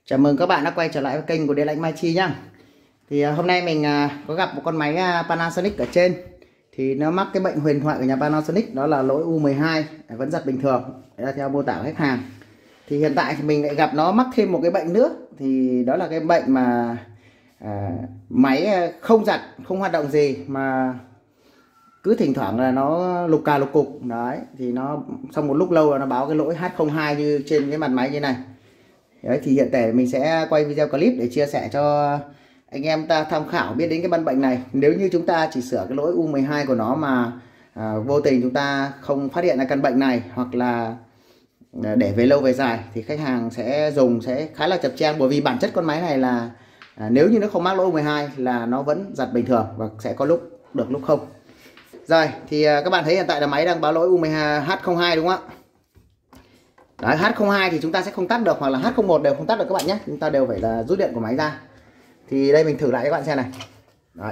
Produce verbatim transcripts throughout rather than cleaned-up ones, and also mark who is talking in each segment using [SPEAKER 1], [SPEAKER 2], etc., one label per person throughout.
[SPEAKER 1] Chào mừng các bạn đã quay trở lại với kênh của Điện Lạnh Mai Chi nhá. Thì à, hôm nay mình à, có gặp một con máy à, Panasonic ở trên. Thì nó mắc cái bệnh huyền thoại của nhà Panasonic, đó là lỗi U mười hai vẫn giật bình thường. Đấy là theo mô tả của khách hàng. Thì hiện tại thì mình lại gặp nó mắc thêm một cái bệnh nữa. Thì đó là cái bệnh mà à, máy không giật, không hoạt động gì mà cứ thỉnh thoảng là nó lục cà lục cục. Đấy, thì nó sau một lúc lâu là nó báo cái lỗi H không hai như trên cái mặt máy như này. Đấy, thì hiện tại mình sẽ quay video clip để chia sẻ cho anh em ta tham khảo biết đến cái căn bệnh này. Nếu như chúng ta chỉ sửa cái lỗi U mười hai của nó mà à, vô tình chúng ta không phát hiện ra căn bệnh này, hoặc là để về lâu về dài thì khách hàng sẽ dùng sẽ khá là chập chang, bởi vì bản chất con máy này là à, nếu như nó không mắc lỗi U mười hai là nó vẫn giật bình thường và sẽ có lúc được lúc không. Rồi thì à, các bạn thấy hiện tại là máy đang báo lỗi U mười hai H không hai đúng không ạ? Đấy, H không hai thì chúng ta sẽ không tắt được, hoặc là H không một đều không tắt được các bạn nhé. Chúng ta đều phải là rút điện của máy ra. Thì đây mình thử lại các bạn xem này. Đấy.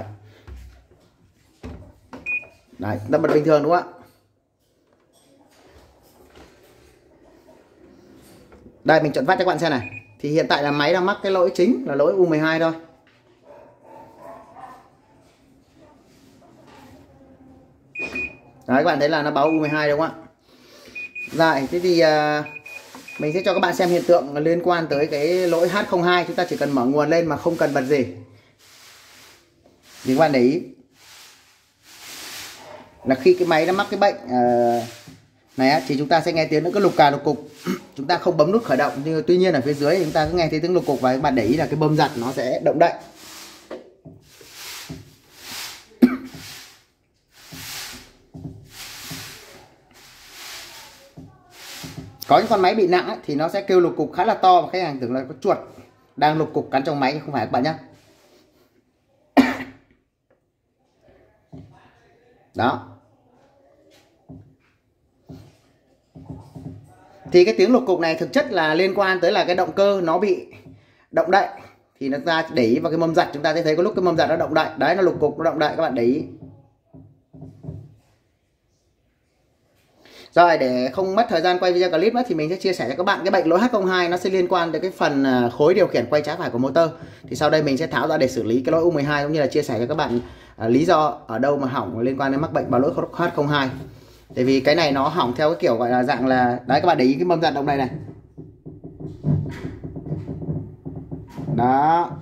[SPEAKER 1] Đấy, nó bật bình thường đúng không ạ? Đây mình chọn phát cho các bạn xem này. Thì hiện tại là máy đang mắc cái lỗi chính là lỗi U mười hai thôi. Đấy, các bạn thấy là nó báo U mười hai đúng không ạ? Rồi, thế thì uh, mình sẽ cho các bạn xem hiện tượng liên quan tới cái lỗi H không hai. Chúng ta chỉ cần mở nguồn lên mà không cần bật gì. Thì các bạn để ý là khi cái máy nó mắc cái bệnh uh, này á, thì chúng ta sẽ nghe tiếng nó cứ lục cà lục cục. Chúng ta không bấm nút khởi động, nhưng tuy nhiên ở phía dưới thì chúng ta cứ nghe thấy tiếng lục cục, và các bạn để ý là cái bơm giặt nó sẽ động đậy. Có những con máy bị nặng ấy, thì nó sẽ kêu lục cục khá là to và khách hàng tưởng là có chuột đang lục cục cắn trong máy, không phải các bạn nhé. Đó. Thì cái tiếng lục cục này thực chất là liên quan tới là cái động cơ nó bị động đậy. Thì nó ra để ý vào cái mâm giặt, chúng ta sẽ thấy có lúc cái mâm giặt nó động đậy. Đấy, nó lục cục, nó động đậy, các bạn để ý. Rồi, để không mất thời gian quay video clip nữa thì mình sẽ chia sẻ cho các bạn cái bệnh lỗi H không hai nó sẽ liên quan tới cái phần khối điều khiển quay trái phải của motor. Thì sau đây mình sẽ tháo ra để xử lý cái lỗi U mười hai, cũng như là chia sẻ cho các bạn à, lý do ở đâu mà hỏng liên quan đến mắc bệnh báo lỗi H không hai. Tại vì cái này nó hỏng theo cái kiểu gọi là dạng là đấy, các bạn để ý cái mâm giặt động này này. Đó.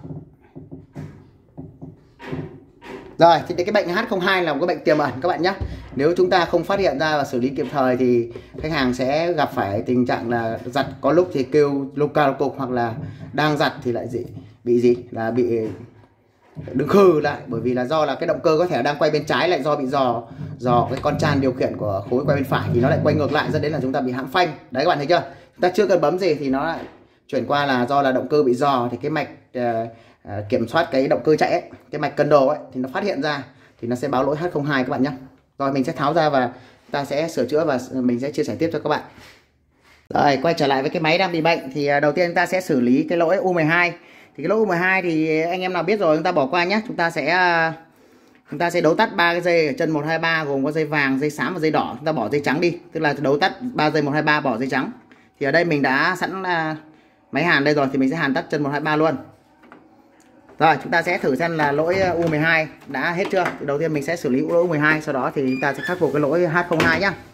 [SPEAKER 1] Rồi, thì cái bệnh H không hai là một cái bệnh tiềm ẩn các bạn nhé. Nếu chúng ta không phát hiện ra và xử lý kịp thời thì khách hàng sẽ gặp phải tình trạng là giặt có lúc thì kêu lục cà lục cục, hoặc là đang giặt thì lại gì bị gì là bị đứng khư lại, bởi vì là do là cái động cơ có thể đang quay bên trái, lại do bị dò dò cái con chan điều khiển của khối quay bên phải thì nó lại quay ngược lại, dẫn đến là chúng ta bị hãm phanh. Đấy các bạn thấy chưa? Chúng ta chưa cần bấm gì thì nó lại chuyển qua là do là động cơ bị dò, thì cái mạch uh, uh, kiểm soát cái động cơ chạy ấy, cái mạch cân đồ ấy thì nó phát hiện ra thì nó sẽ báo lỗi H không hai các bạn nhé. Rồi mình sẽ tháo ra và ta sẽ sửa chữa và mình sẽ chia sẻ tiếp cho các bạn. Rồi, quay trở lại với cái máy đang bị bệnh thì đầu tiên chúng ta sẽ xử lý cái lỗi U mười hai. Thì cái lỗi U mười hai thì anh em nào biết rồi chúng ta bỏ qua nhé. Chúng ta sẽ chúng ta sẽ đấu tắt ba cái dây ở chân một hai ba, gồm có dây vàng, dây xám và dây đỏ. Chúng ta bỏ dây trắng đi, tức là đấu tắt ba dây một hai ba, bỏ dây trắng. Thì ở đây mình đã sẵn máy hàn đây rồi, thì mình sẽ hàn tắt chân một hai ba luôn. Rồi, chúng ta sẽ thử xem là lỗi U mười hai đã hết chưa. Thì đầu tiên mình sẽ xử lý lỗi U mười hai, sau đó thì chúng ta sẽ khắc phục cái lỗi H không hai nhá.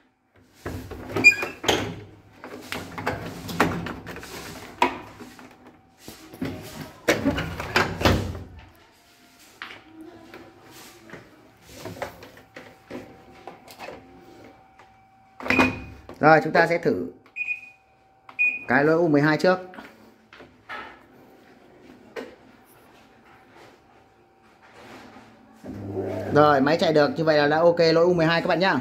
[SPEAKER 1] Rồi, chúng ta sẽ thử cái lỗi U mười hai trước. Rồi, máy chạy được như vậy là đã ok lỗi U mười hai các bạn nhá.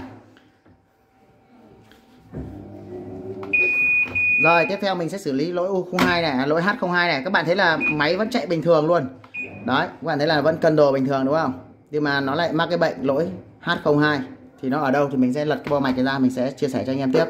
[SPEAKER 1] Rồi, tiếp theo mình sẽ xử lý lỗi U không hai này, lỗi H không hai này. Các bạn thấy là máy vẫn chạy bình thường luôn. Đấy, các bạn thấy là vẫn cân đồ bình thường đúng không? Nhưng mà nó lại mắc cái bệnh lỗi H không hai. Thì nó ở đâu thì mình sẽ lật cái bo mạch này ra, mình sẽ chia sẻ cho anh em tiếp.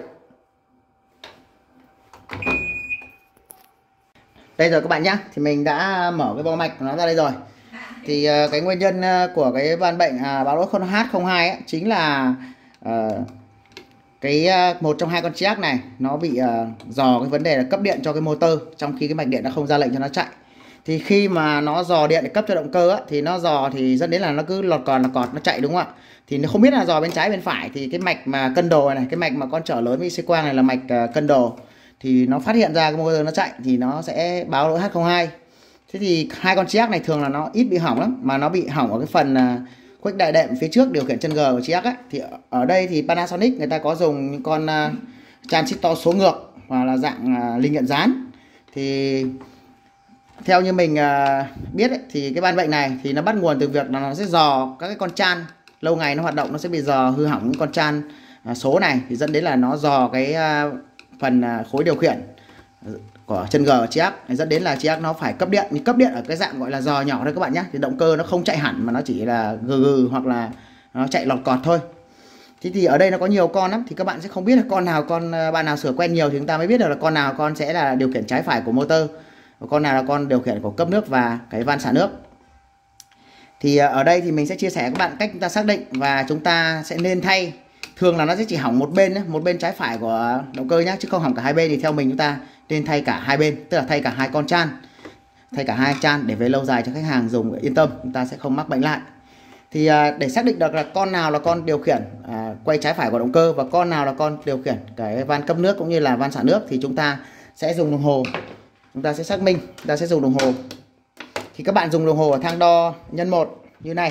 [SPEAKER 1] Đây rồi các bạn nhá. Thì mình đã mở cái bo mạch của nó ra đây rồi. Thì uh, cái nguyên nhân uh, của cái ban bệnh uh, báo lỗi H không hai ấy, chính là uh, cái uh, một trong hai con chiếc này nó bị uh, dò cái vấn đề là cấp điện cho cái motor, trong khi cái mạch điện nó không ra lệnh cho nó chạy. Thì khi mà nó dò điện để cấp cho động cơ á, thì nó dò thì dẫn đến là nó cứ lọt còn là cọt nó chạy, đúng không ạ? Thì nó không biết là dò bên trái bên phải. Thì cái mạch mà cân đồ này, cái mạch mà con chở lớn với xi quang này là mạch uh, cân đồ, thì nó phát hiện ra cái motor nó chạy thì nó sẽ báo lỗi H không hai. Thế thì hai con chiếc này thường là nó ít bị hỏng lắm, mà nó bị hỏng ở cái phần uh, khuếch đại đệm phía trước điều khiển chân G của chiếc ấy. Thì ở đây thì Panasonic người ta có dùng những con uh, transistor số ngược hoặc là dạng uh, linh nhận dán. Thì theo như mình uh, biết ấy, thì cái ban bệnh này thì nó bắt nguồn từ việc là nó sẽ dò các cái con chan lâu ngày nó hoạt động, nó sẽ bị dò hư hỏng những con chan uh, số này, thì dẫn đến là nó dò cái uh, phần uh, khối điều khiển của chân G của chiếc, dẫn đến là chiếc nó phải cấp điện. Nhưng cấp điện ở cái dạng gọi là dò nhỏ thôi các bạn nhé, thì động cơ nó không chạy hẳn mà nó chỉ là gừ gừ hoặc là nó chạy lọt cọt thôi. Thế thì ở đây nó có nhiều con lắm, thì các bạn sẽ không biết là con nào, con bạn nào sửa quen nhiều thì chúng ta mới biết được là con nào con sẽ là điều khiển trái phải của motor, và con nào là con điều khiển của cấp nước và cái van xả nước. Thì ở đây thì mình sẽ chia sẻ với các bạn cách chúng ta xác định, và chúng ta sẽ nên thay. Thường là nó sẽ chỉ hỏng một bên, một bên trái phải của động cơ nhé, chứ không hỏng cả hai bên. Thì theo mình chúng ta nên thay cả hai bên, tức là thay cả hai con chan, thay cả hai chan để về lâu dài cho khách hàng dùng yên tâm, chúng ta sẽ không mắc bệnh lại. Thì để xác định được là con nào là con điều khiển à, quay trái phải của động cơ, và con nào là con điều khiển cái van cấp nước cũng như là van xả nước, thì chúng ta sẽ dùng đồng hồ, chúng ta sẽ xác minh, chúng ta sẽ dùng đồng hồ. Thì các bạn dùng đồng hồ ở thang đo nhân một như này.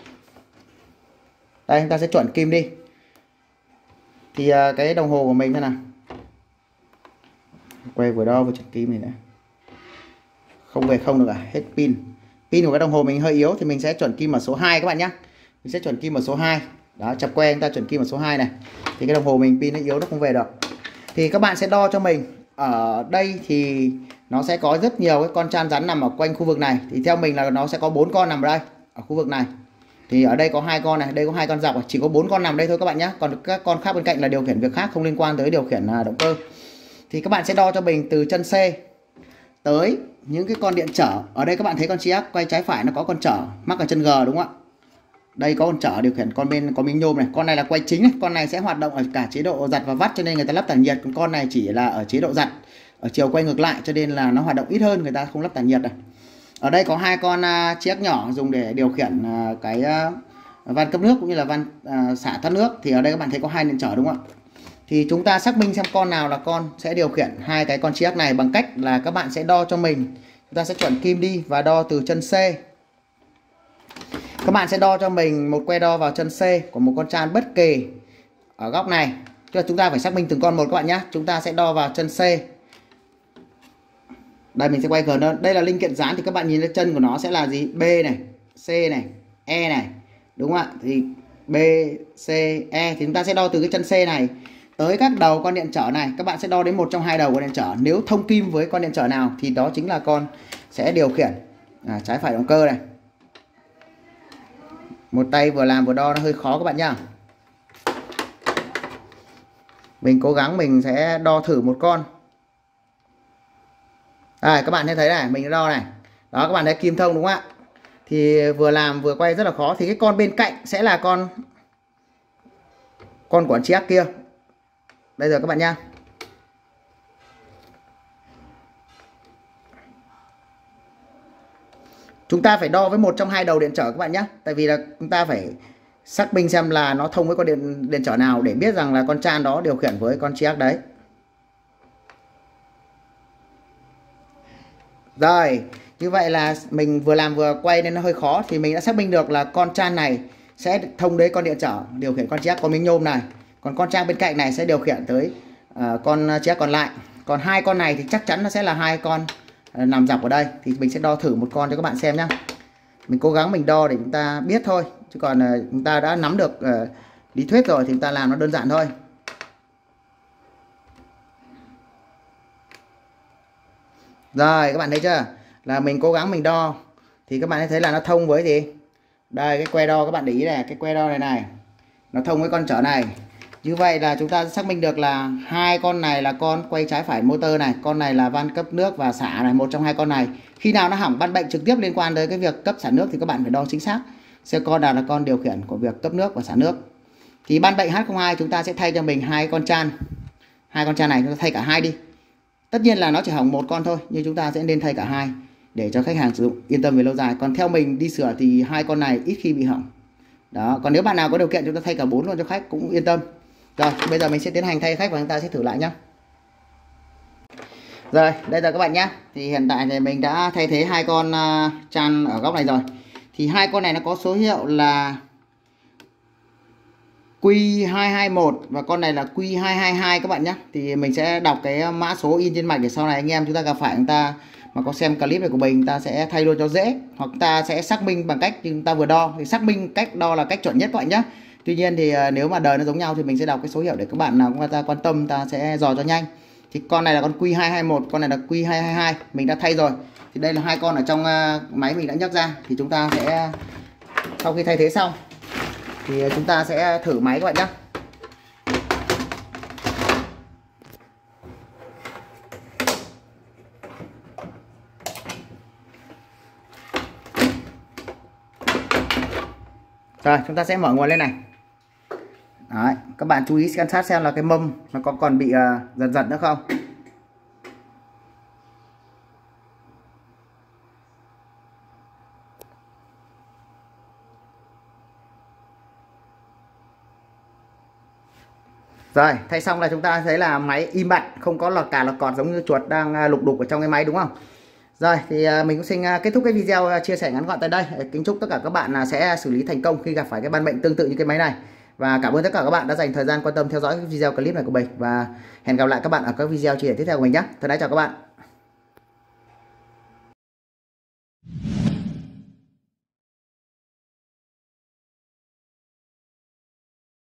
[SPEAKER 1] Đây, chúng ta sẽ chuẩn kim đi. Thì à, cái đồng hồ của mình thế nào, quay vừa đo vừa chuẩn kim này nữa, không về không được à, hết pin. Pin của cái đồng hồ mình hơi yếu thì mình sẽ chuẩn kim ở số hai các bạn nhé. Mình sẽ chuẩn kim ở số hai. Đó, chập que chúng ta chuẩn kim ở số hai này. Thì cái đồng hồ mình pin nó yếu, nó không về được. Thì các bạn sẽ đo cho mình. Ở đây thì nó sẽ có rất nhiều cái con chan rắn nằm ở quanh khu vực này. Thì theo mình là nó sẽ có bốn con nằm ở đây, ở khu vực này. Thì ở đây có hai con này, đây có hai con dọc, chỉ có bốn con nằm đây thôi các bạn nhé. Còn các con khác bên cạnh là điều khiển việc khác, không liên quan tới điều khiển động cơ. Thì các bạn sẽ đo cho mình từ chân C tới những cái con điện trở. Ở đây các bạn thấy con chiếc quay trái phải nó có con trở mắc ở chân G, đúng không ạ? Đây có con trở điều khiển con bên có miếng nhôm này. Con này là quay chính này. Con này sẽ hoạt động ở cả chế độ giặt và vắt, cho nên người ta lắp tản nhiệt. Còn con này chỉ là ở chế độ giặt, ở chiều quay ngược lại, cho nên là nó hoạt động ít hơn, người ta không lắp tản nhiệt này. Ở đây có hai con uh, chiếc nhỏ dùng để điều khiển uh, cái uh, van cấp nước cũng như là van uh, xả thoát nước. Thì ở đây các bạn thấy có hai điện trở, đúng không ạ? Thì chúng ta xác minh xem con nào là con sẽ điều khiển hai cái con chiếc này bằng cách là các bạn sẽ đo cho mình. Chúng ta sẽ chuẩn kim đi và đo từ chân C. Các bạn sẽ đo cho mình một que đo vào chân C của một con chan bất kỳ ở góc này. Tức là chúng ta phải xác minh từng con một các bạn nhé. Chúng ta sẽ đo vào chân C. Đây mình sẽ quay gần hơn. Đây là linh kiện dán thì các bạn nhìn thấy chân của nó sẽ là gì? B này, C này, E này. Đúng không ạ? Thì B, C, E thì chúng ta sẽ đo từ cái chân C này tới các đầu con điện trở này. Các bạn sẽ đo đến một trong hai đầu con điện trở. Nếu thông kim với con điện trở nào thì đó chính là con sẽ điều khiển à, trái phải động cơ này. Một tay vừa làm vừa đo nó hơi khó các bạn nhá. Mình cố gắng mình sẽ đo thử một con. À, các bạn thấy này, mình đo này. Đó, các bạn thấy kim thông đúng không ạ? Thì vừa làm vừa quay rất là khó. Thì cái con bên cạnh sẽ là con Con của chiếc kia. Đây rồi các bạn nha. Chúng ta phải đo với một trong hai đầu điện trở các bạn nhé. Tại vì là chúng ta phải xác minh xem là nó thông với con điện điện trở nào để biết rằng là con chan đó điều khiển với con chiếc đấy. Rồi, như vậy là mình vừa làm vừa quay nên nó hơi khó. Thì mình đã xác minh được là con chan này sẽ thông đến con điện trở điều khiển con chiếc, con miếng nhôm này. Còn con chan bên cạnh này sẽ điều khiển tới uh, con chiếc còn lại. Còn hai con này thì chắc chắn nó sẽ là hai con uh, nằm dọc ở đây. Thì mình sẽ đo thử một con cho các bạn xem nhé. Mình cố gắng mình đo để chúng ta biết thôi. Chứ còn uh, chúng ta đã nắm được uh, lý thuyết rồi thì chúng ta làm nó đơn giản thôi. Rồi các bạn thấy chưa? Là mình cố gắng mình đo. Thì các bạn thấy là nó thông với gì? Đây cái que đo các bạn để ý này. Cái que đo này này nó thông với con trở này. Như vậy là chúng ta xác minh được là hai con này là con quay trái phải motor này. Con này là van cấp nước và xả này. Một trong hai con này. Khi nào nó hỏng ban bệnh trực tiếp liên quan tới cái việc cấp xả nước thì các bạn phải đo chính xác xem con nào là con điều khiển của việc cấp nước và xả nước. Thì ban bệnh H không hai chúng ta sẽ thay cho mình hai con chan, hai con chan này chúng ta thay cả hai đi. Tất nhiên là nó chỉ hỏng một con thôi, nhưng chúng ta sẽ nên thay cả hai để cho khách hàng sử dụng yên tâm về lâu dài. Còn theo mình đi sửa thì hai con này ít khi bị hỏng. Đó, còn nếu bạn nào có điều kiện chúng ta thay cả bốn luôn cho khách cũng yên tâm. Rồi, bây giờ mình sẽ tiến hành thay khách và chúng ta sẽ thử lại nhé. Rồi, đây rồi các bạn nhé. Thì hiện tại thì mình đã thay thế hai con uh, chan ở góc này rồi. Thì hai con này nó có số hiệu là Q hai hai một và con này là Q hai hai hai các bạn nhé. Thì mình sẽ đọc cái mã số in trên mạch để sau này anh em chúng ta gặp phải chúng ta mà có xem clip này của mình, ta sẽ thay luôn cho dễ, hoặc ta sẽ xác minh bằng cách chúng ta vừa đo. Thì xác minh cách đo là cách chuẩn nhất các bạn nhé. Tuy nhiên thì nếu mà đời nó giống nhau thì mình sẽ đọc cái số hiệu để các bạn nào cũng ta quan tâm ta sẽ dò cho nhanh. Thì con này là con Q hai hai một, con này là Q hai hai hai, mình đã thay rồi. Thì đây là hai con ở trong máy mình đã nhắc ra. Thì chúng ta sẽ sau khi thay thế xong thì chúng ta sẽ thử máy các bạn nhé. Rồi chúng ta sẽ mở nguồn lên này. Đấy, các bạn chú ý quan sát xem là cái mâm nó có còn bị uh, giật giật nữa không. Rồi, thay xong là chúng ta thấy là máy im bặt, không có lọt cả lọt cọt giống như chuột đang lục đục ở trong cái máy đúng không? Rồi, thì mình cũng xin kết thúc cái video chia sẻ ngắn gọn tại đây. Kính chúc tất cả các bạn là sẽ xử lý thành công khi gặp phải cái ban bệnh tương tự như cái máy này. Và cảm ơn tất cả các bạn đã dành thời gian quan tâm theo dõi cái video clip này của mình. Và hẹn gặp lại các bạn ở các video chia sẻ tiếp theo của mình nhé. Thân ái chào các bạn.